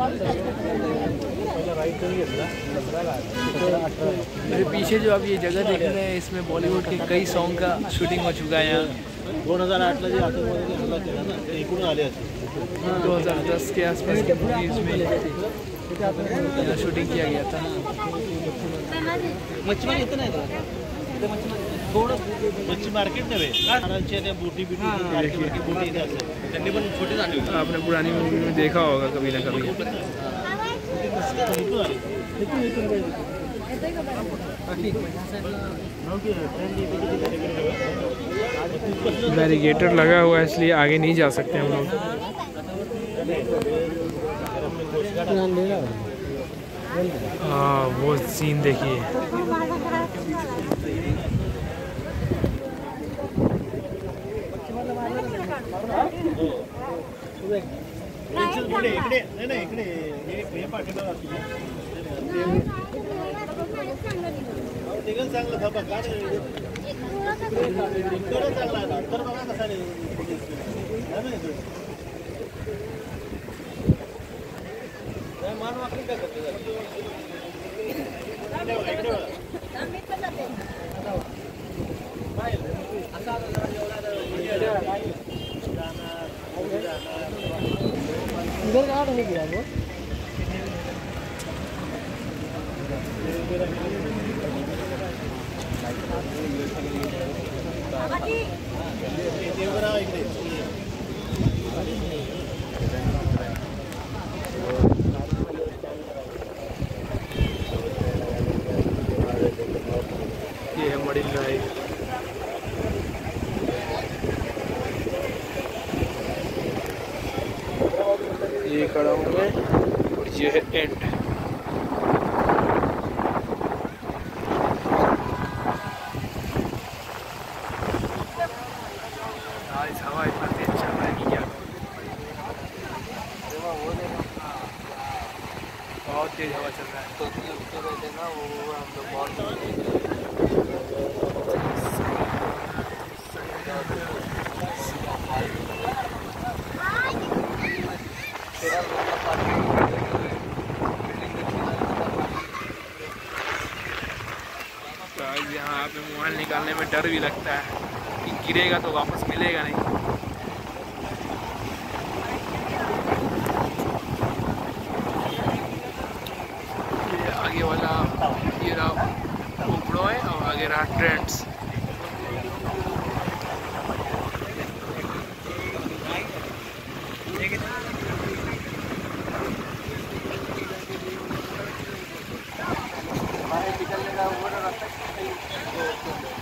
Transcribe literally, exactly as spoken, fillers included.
मेरे पीछे जो आप ये जगह देख रहे हैं, इसमें बॉलीवुड के कई सॉन्ग का शूटिंग हो चुका है यहाँ। दोन हजार आठला जे आतंकवादी हल्ला केला ना, ते एकूण आले असतील दो हज़ार दस के आसपास की मूवी इसमें यहाँ शूटिंग किया गया था। मच्छी मार्केट इथं नाही का? थोडं मच्छी मार्केट नव्हे, महाराजच्या त्या बोटी बिटी बारकी बोटी इथे असतात, त्यांनी पण छोटी झाली होती। आपने पुरानी मूवी में देखा होगा कभी ना कभी। बैरिकेटर लगा हुआ है इसलिए आगे नहीं जा सकते हम लोग। हाँ वो सीन देखिए। इकडे इकडे नाही नाही इकडे हे पाठीमागे असतो तिघं चांगलं थांबा का रे इकडे चांगला आहे तर बघा कसा रे काय मान वाकडी का करते इकडे बघा इधर कहाँ नहीं गया वो ये है मरीन ड्राइव। ये खड़ा हूँ मैं और ये है एंड। आज हवा इतना तेज चल रहा है कि क्या, बहुत तेज हवा चल रहा है। तो रहते ना वो हम लोग बहुत यहाँ पे मोबाइल निकालने में डर भी लगता है कि गिरेगा तो वापस मिलेगा नहीं। ये आगे वाला ये रहा गोप्रो है और आगे रहा ट्रेंड्स। निकलने का वो रास्ता